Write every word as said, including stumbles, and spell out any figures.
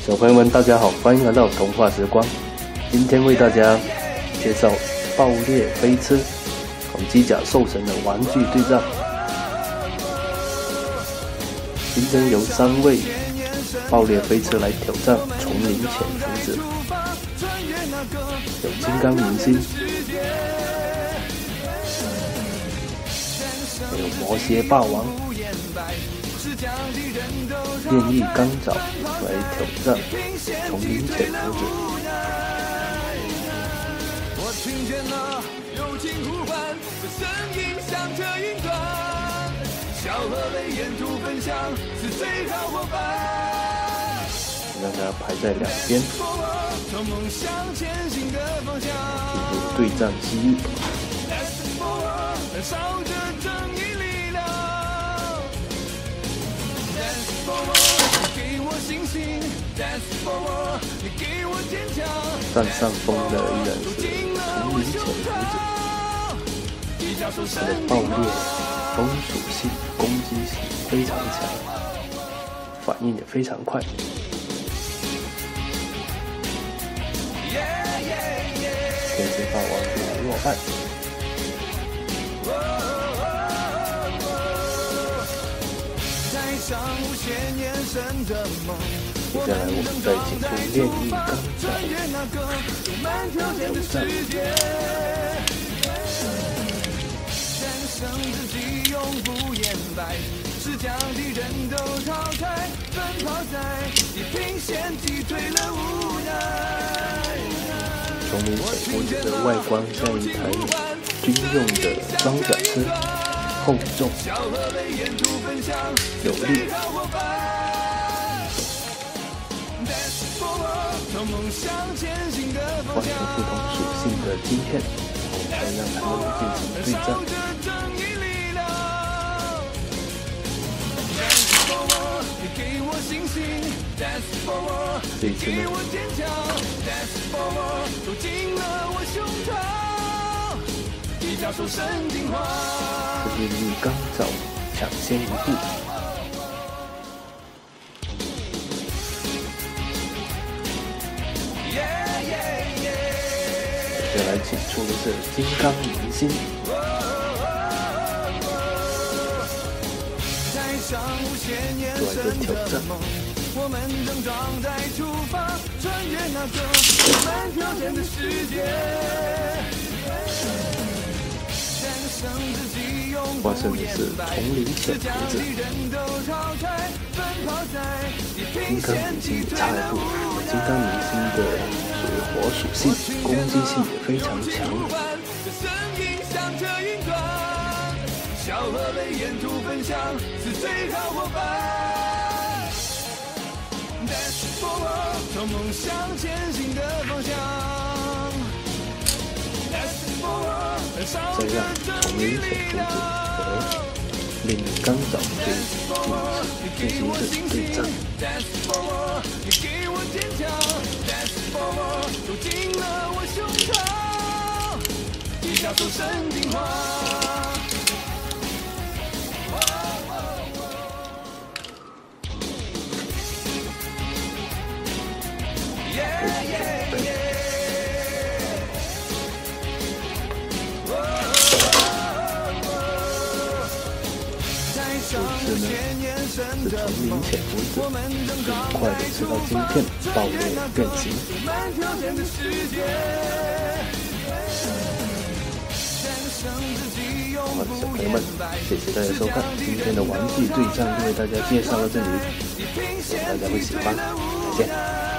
小朋友们，大家好，欢迎来到童话时光。今天为大家介绍爆裂飞车和机甲兽神的玩具对战。今天由三位爆裂飞车来挑战丛林潜伏者，有金刚明星，还有魔蝎霸王。炼狱钢爪来挑战丛林潜伏者。让它排在两边，进入对战机遇。占上风的依然是丛林潜伏者，他的爆裂、风属性、攻击性非常强，反应也非常快。天蝎霸王是弱败。接下来我们再请出炼狱钢爪挑战。丛林潜伏者的外观像一台军用的装甲车，厚重有力。换出不同属性的晶片，才让他们进行对战。这一次呢，这炼狱钢爪抢先一步。接下来请出的是金刚明星，做一个挑战。化身的是丛林潜伏者，金刚明星也差一步，金刚明星的属于火属性，攻击性也非常强。再让丛林潜伏者和炼狱钢爪对进行一次对战。这次呢，是丛林潜伏者很快的吃到晶片，爆裂变形。好了，小朋友们，谢谢大家收看今天的玩具对战，就为大家介绍到这里，希望大家会喜欢，再见。